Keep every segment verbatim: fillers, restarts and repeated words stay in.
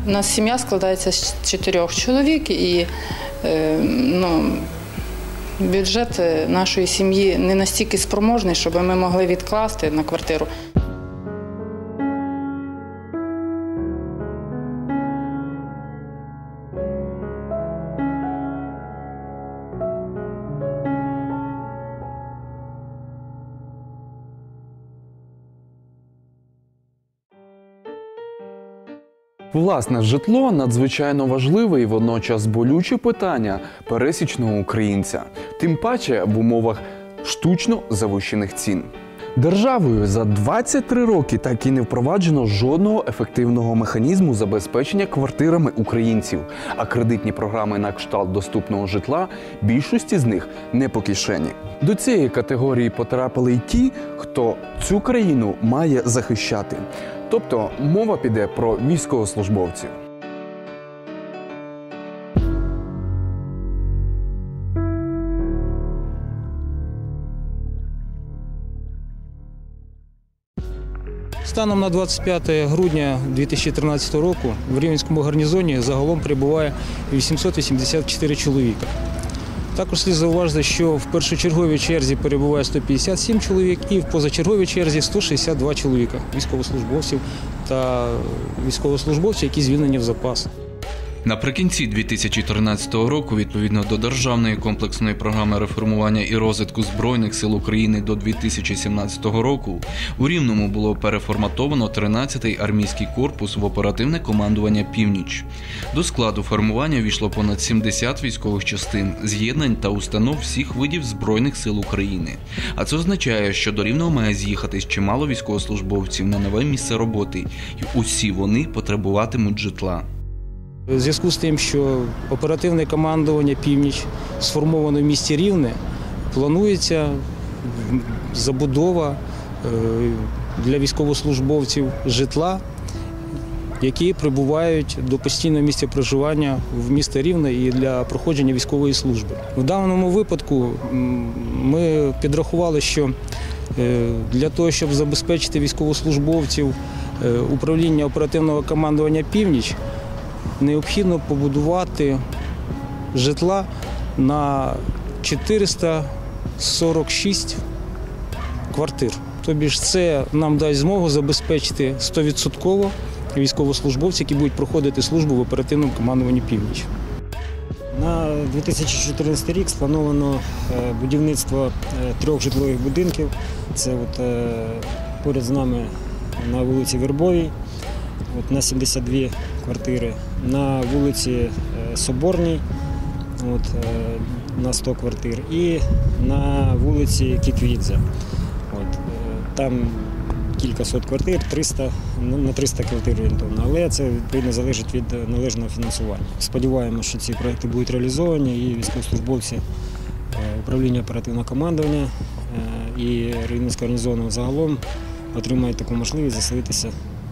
У нас сім'я складається з чотирьох чоловік, і е, ну, бюджет нашої сім'ї не настільки спроможний, щоб ми могли відкласти на квартиру. Власне житло – надзвичайно важливе і водночас болюче питання пересічного українця. Тим паче в умовах штучно завищених цін. Державою за двадцять три роки так і не впроваджено жодного ефективного механізму забезпечення квартирами українців, а кредитні програми на кшталт доступного житла більшості з них не по кишені. До цієї категорії потрапили й ті, хто цю країну має захищати. Тобто мова піде про військовослужбовців. Станом на двадцять п'яте грудня дві тисячі тринадцятого року в Рівненському гарнізоні загалом перебуває вісімсот вісімдесят чотири чоловіка. Також слід зауважити, що в першочерговій черзі перебуває сто п'ятдесят сім чоловік і в позачерговій черзі сто шістдесят два чоловіка військовослужбовців та військовослужбовців, які звільнені в запас. Наприкінці дві тисячі тринадцятого року, відповідно до Державної комплексної програми реформування і розвитку Збройних сил України до дві тисячі сімнадцятого року, у Рівному було переформатовано тринадцятий армійський корпус в оперативне командування «Північ». До складу формування війшло понад сімдесят військових частин, з'єднань та установ всіх видів Збройних сил України. А це означає, що до Рівного має з'їхатись чимало військовослужбовців на нове місце роботи, і усі вони потребуватимуть житла. У зв'язку з тим, що оперативне командування «Північ» сформовано в місті Рівне, планується забудова для військовослужбовців житла, які прибувають до постійного місця проживання в місті Рівне і для проходження військової служби. В даному випадку ми підрахували, що для того, щоб забезпечити військовослужбовців управління оперативного командування «Північ», необхідно побудувати житла на чотириста сорок шість квартир. Тобі ж це нам дасть змогу забезпечити сто відсотків військовослужбовців, які будуть проходити службу в оперативному командуванні «Північ». На дві тисячі чотирнадцятий рік сплановано будівництво трьох житлових будинків. Це от поряд з нами на вулиці Вербовій. От на сімдесят дві квартири, на вулиці Соборній от, на сто квартир і на вулиці Кіквідзе. От, там кількасот квартир, триста, на триста квартир орієнтовно, але це відповідно залежить від належного фінансування. Сподіваємося, що ці проекти будуть реалізовані і військовослужбовці управління оперативного командування і Рівненського гарнізону загалом отримають таку можливість заселитися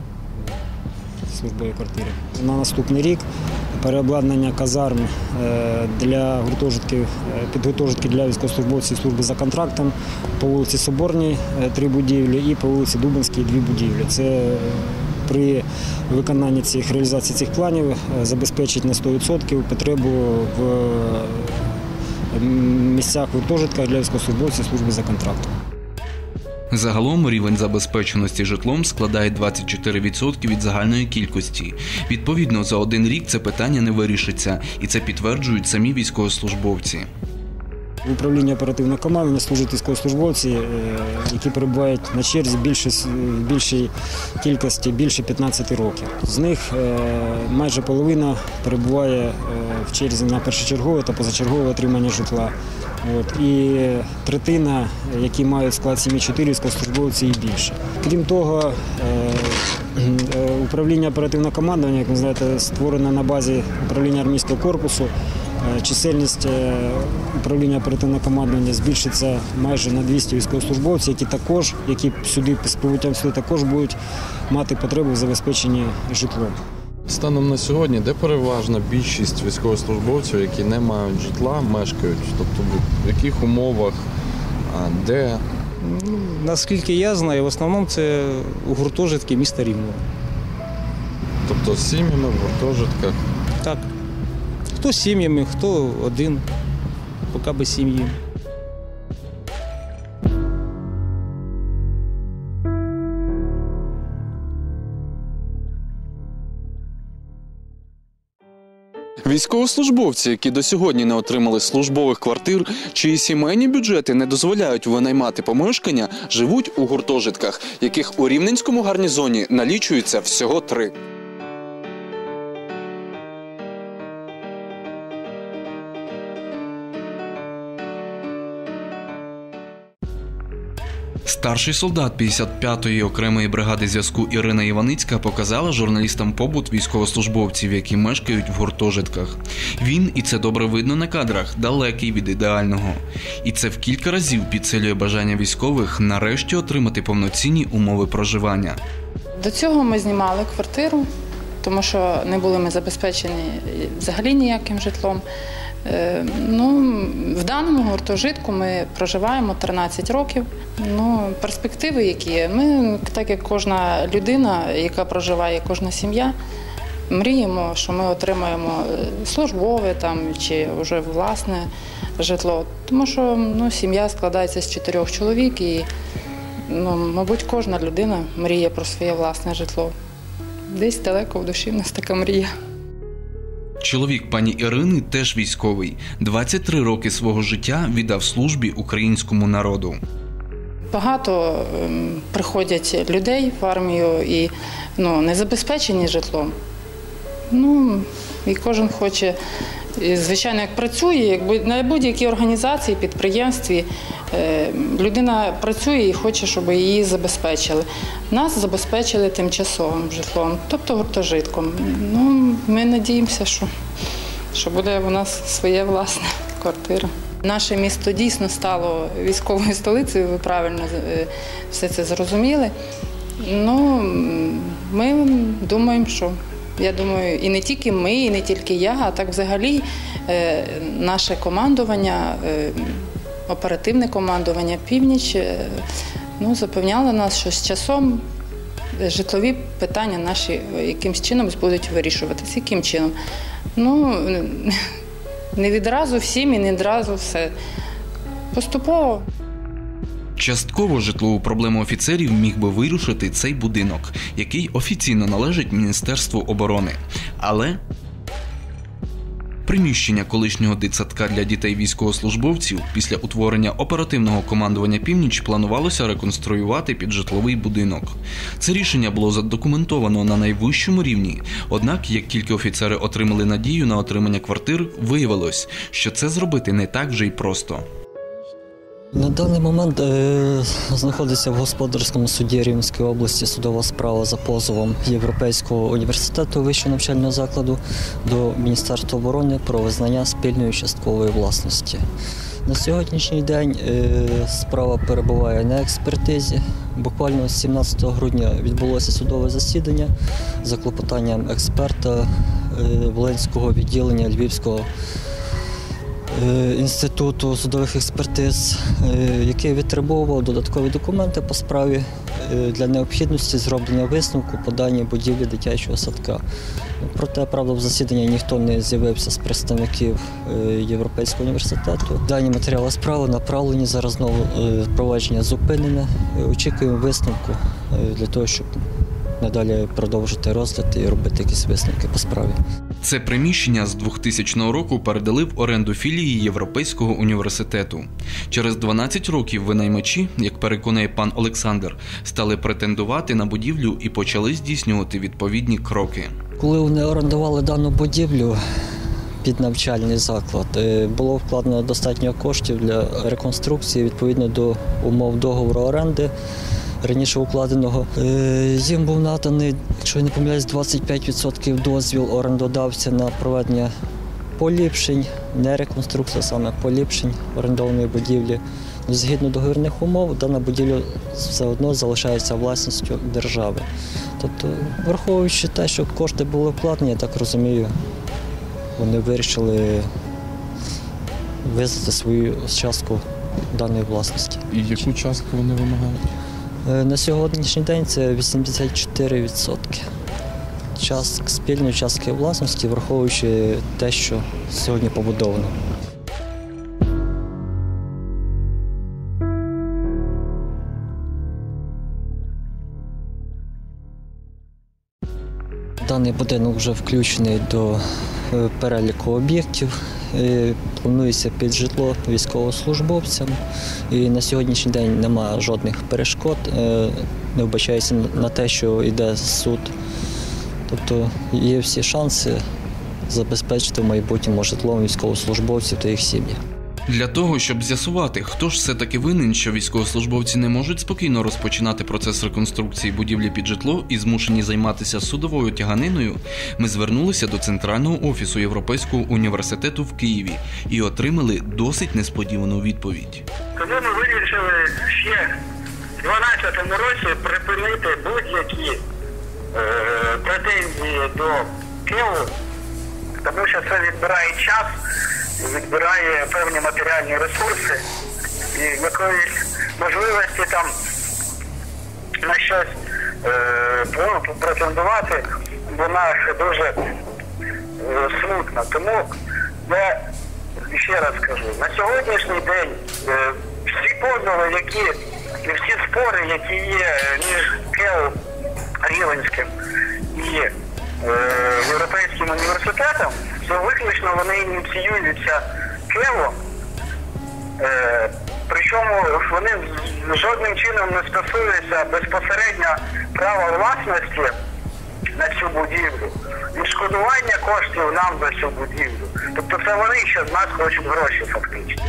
службової квартири. На наступний рік переобладнання казарм для гуртожитків, підгуртожитки для військовослужбовців служби за контрактом по вулиці Соборній три будівлі і по вулиці Дубинській дві будівлі. Це при виконанні цих реалізації цих планів забезпечить на сто відсотків потребу в місцях гуртожитках для військовослужбовців служби за контрактом. Загалом рівень забезпеченості житлом складає двадцять чотири відсотки від загальної кількості. Відповідно, за один рік це питання не вирішиться, і це підтверджують самі військовослужбовці. В управлінні оперативного командування служать військовослужбовці, які перебувають на черзі більше, більшій кількості, більше п'ятнадцяти років. З них майже половина перебуває в черзі на першочергове та позачергове отримання житла. От, і третина, які мають склад сім'ї чотири військовослужбовці і більше. Крім того, управління оперативного командування, як ви знаєте, створено на базі управління армійського корпусу. Чисельність управління оперативного командування збільшиться майже на двісті військовослужбовців, які також, які сюди з прибуттям сюди також будуть мати потребу в забезпеченні житлом. Станом на сьогодні, де переважна більшість військовослужбовців, які не мають житла, мешкають? Тобто в яких умовах, де? Наскільки я знаю, в основному це гуртожитки міста Рівного. Тобто з сім'ями в гуртожитках. Так. Хто з сім'ями, хто один, поки без сім'ї. Військовослужбовці, які до сьогодні не отримали службових квартир, чиї сімейні бюджети не дозволяють винаймати помешкання, живуть у гуртожитках, яких у Рівненському гарнізоні налічується всього три. Старший солдат п'ятдесят п'ятої окремої бригади зв'язку Ірина Іваницька показала журналістам побут військовослужбовців, які мешкають в гуртожитках. Він, і це добре видно на кадрах, далекий від ідеального. І це в кілька разів підсилює бажання військових нарешті отримати повноцінні умови проживання. До цього ми знімали квартиру, тому що не були ми забезпечені взагалі ніяким житлом. Ну, в даному гуртожитку ми проживаємо тринадцять років. Ну, перспективи які є? Ми, так як кожна людина, яка проживає, кожна сім'я, мріємо, що ми отримаємо службове там, чи вже власне житло. Тому що ну, сім'я складається з чотирьох чоловік і, ну, мабуть, кожна людина мріє про своє власне житло. Десь далеко в душі в нас така мрія. Чоловік пані Ірини теж військовий. двадцять три роки свого життя віддав службі українському народу. Багато ем, приходять людей в армію і ну, не забезпечені житлом. Ну, і кожен хоче, і, звичайно, як працює, як на будь-якій організації, підприємстві, е, людина працює і хоче, щоб її забезпечили. Нас забезпечили тимчасовим житлом, тобто гуртожитком. Ну, ми надіємося, що, що буде у нас своя власна квартира. Наше місто дійсно стало військовою столицею, ви правильно все це зрозуміли. Ну, ми думаємо, що, я думаю, і не тільки ми, і не тільки я, а так взагалі наше командування, оперативне командування «Північ» ну, запевняло нас, що з часом житлові питання наші якимось чином будуть вирішуватися. Яким чином? Ну, не відразу всім і не відразу все. Поступово. Частково житлову проблему офіцерів міг би вирішити цей будинок, який офіційно належить Міністерству оборони. Але приміщення колишнього дитсадка для дітей-військовослужбовців після утворення оперативного командування «Північ» планувалося реконструювати під житловий будинок. Це рішення було задокументовано на найвищому рівні. Однак, як тільки офіцери отримали надію на отримання квартир, виявилось, що це зробити не так вже й просто. На даний момент е, знаходиться в господарському суді Рівненської області судова справа за позовом Європейського університету вищого навчального закладу до Міністерства оборони про визнання спільної часткової власності. На сьогоднішній день е, справа перебуває на експертизі. Буквально сімнадцятого грудня відбулося судове засідання за клопотанням експерта е, Волинського відділення Львівського Інституту судових експертиз, який витребував додаткові документи по справі для необхідності зроблення висновку по даній будівлі дитячого садка. Проте, правда, в засіданні ніхто не з'явився з представників Європейського університету. Дані матеріали справи направлені, зараз знову провадження зупинене. Очікуємо висновку для того, щоб надалі продовжити розгляд і робити якісь висновки по справі. Це приміщення з двохтисячного року передали в оренду філії Європейського університету. Через дванадцять років винаймачі, як переконує пан Олександр, стали претендувати на будівлю і почали здійснювати відповідні кроки. Коли вони орендували дану будівлю під навчальний заклад, було вкладено достатньо коштів для реконструкції відповідно до умов договору оренди раніше укладеного. Їм був наданий, якщо я не помиляюсь, двадцять п'ять відсотків дозвіл орендодавця на проведення поліпшень, не реконструкція, саме поліпшень орендованої будівлі. Згідно договірних умов, дана будівля все одно залишається власністю держави. Тобто, враховуючи те, що кошти були вкладені, я так розумію, вони вирішили визнати свою частку даної власності. І яку частку вони вимагають? На сьогоднішній день це вісімдесят чотири відсотки. час, спільної частки власності, враховуючи те, що сьогодні побудовано. Даний будинок вже включений до переліку об'єктів. Планується під житло військовослужбовцям. І на сьогоднішній день немає жодних перешкод. Не вбачається на те, що йде суд. Тобто є всі шанси забезпечити в майбутньому житлом військовослужбовців та їх сім'ї. Для того, щоб з'ясувати, хто ж все-таки винен, що військовослужбовці не можуть спокійно розпочинати процес реконструкції будівлі під житло і змушені займатися судовою тяганиною, ми звернулися до Центрального офісу Європейського університету в Києві і отримали досить несподівану відповідь. Тому ми вирішили ще в дванадцятому році припинити будь-які е, претензії до Києва, тому що це відбирає час, відбирає певні матеріальні ресурси і якоїсь можливості там на щось е, претендувати, вона дуже е, смутна. Тому я ще раз скажу, на сьогоднішній день е, всі позови, які, і всі спори, які є між КЕУ Рівненським і е, Європейським університетом, то виключно вони ініціюються КЕВом, е, причому вони жодним чином не стосуються безпосередньо права власності на цю будівлю, відшкодування коштів нам за цю будівлю. Тобто це вони ще з нас хочуть гроші фактично.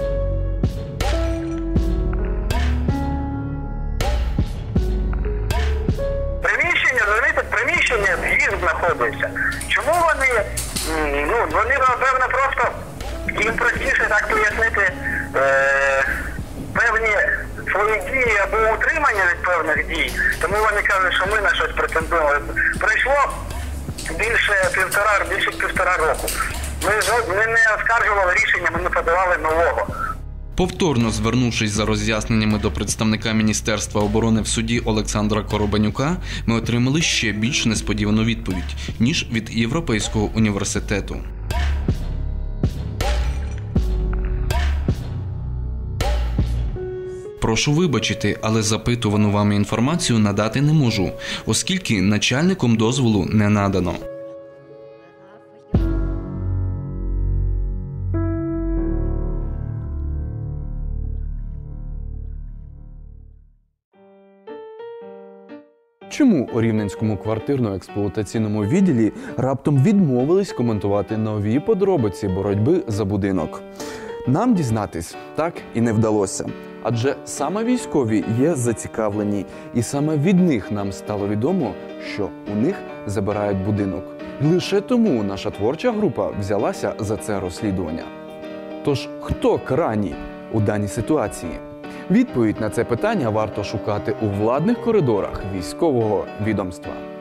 Приміщення, розумієте, приміщення, в'їзд знаходиться. Чому вони, ну, вони, напевно, просто, їм простіше так пояснити е, певні свої дії або утримання від певних дій, тому вони кажуть, що ми на щось претендуємо. Пройшло більше півтора, більше півтора року. Ми, ми не оскаржували рішення, ми не подавали нового. Повторно звернувшись за роз'ясненнями до представника Міністерства оборони в суді Олександра Коробанюка, ми отримали ще більш несподівану відповідь, ніж від Європейського університету. Прошу вибачити, але запитувану вами інформацію надати не можу, оскільки начальником дозволу не надано. Чому у Рівненському квартирно-експлуатаційному відділі раптом відмовились коментувати нові подробиці боротьби за будинок? Нам дізнатись так і не вдалося. Адже саме військові є зацікавлені, і саме від них нам стало відомо, що у них забирають будинок. І лише тому наша творча група взялася за це розслідування. Тож, хто крайній у даній ситуації? Відповідь на це питання варто шукати у владних коридорах військового відомства.